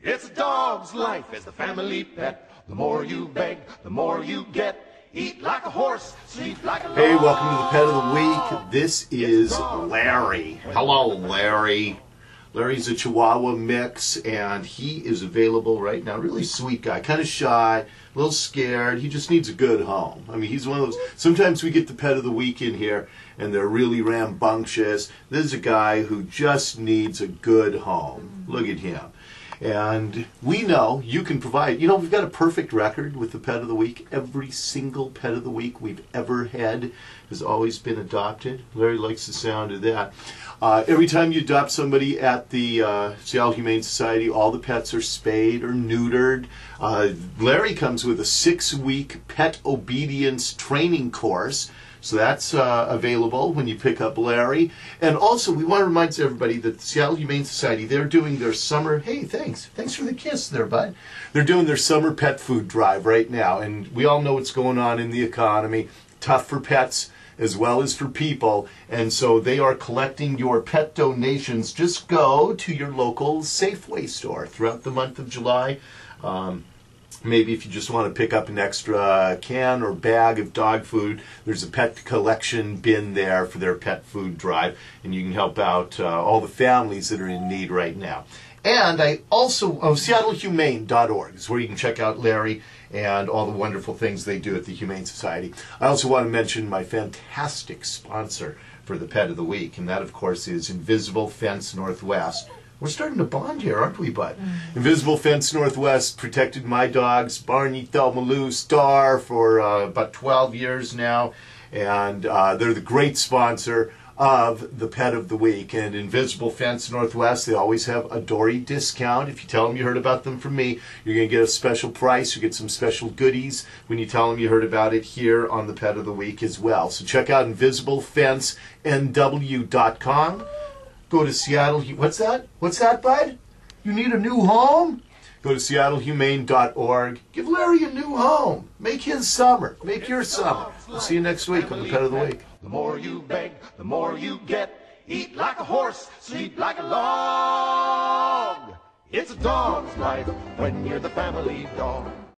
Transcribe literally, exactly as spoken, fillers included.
It's a dog's life as the family pet. The more you beg, the more you get. Eat like a horse, sleep like a dog. Hey, welcome to the Pet of the Week. This is Larry. Hello, Larry. Larry's a Chihuahua mix, and he is available right now. Really sweet guy, kind of shy, a little scared. He just needs a good home. I mean, he's one of those. Sometimes we get the Pet of the Week in here, and they're really rambunctious. This is a guy who just needs a good home. Look at him. And we know you can provide, you know, we've got a perfect record with the Pet of the Week. Every single Pet of the Week we've ever had has always been adopted. Larry likes the sound of that. Uh, every time you adopt somebody at the uh, Seattle Humane Society, all the pets are spayed or neutered. Uh, Larry comes with a six-week pet obedience training course. So that's uh, available when you pick up Larry. And also, we want to remind everybody that the Seattle Humane Society, they're doing their summer, hey, thanks. Thanks for the kiss there, bud. They're doing their summer pet food drive right now. And we all know what's going on in the economy. Tough for pets as well as for people. And so they are collecting your pet donations. Just go to your local Safeway store throughout the month of July. Um, Maybe if you just want to pick up an extra can or bag of dog food, there's a pet collection bin there for their pet food drive, and you can help out uh, all the families that are in need right now. And I also, oh, Seattle Humane dot org is where you can check out Larry and all the wonderful things they do at the Humane Society. I also want to mention my fantastic sponsor for the Pet of the Week, and that, of course, is Invisible Fence Northwest. We're starting to bond here, aren't we, bud? Mm. Invisible Fence Northwest protected my dogs, Barney, Thelma Lou, Star, for uh, about twelve years now. And uh, they're the great sponsor of the Pet of the Week. And Invisible Fence Northwest, they always have a Dory discount. If you tell them you heard about them from me, you're going to get a special price. You get some special goodies when you tell them you heard about it here on the Pet of the Week as well. So check out Invisible Fence N W dot com. Go to Seattle, what's that? What's that, bud? You need a new home? Go to Seattle Humane dot org. Give Larry a new home. Make his summer. Make your summer. We'll see you next week on the Pet of the Week. The more you beg, the more you get. Eat like a horse, sleep like a log. It's a dog's life when you're the family dog.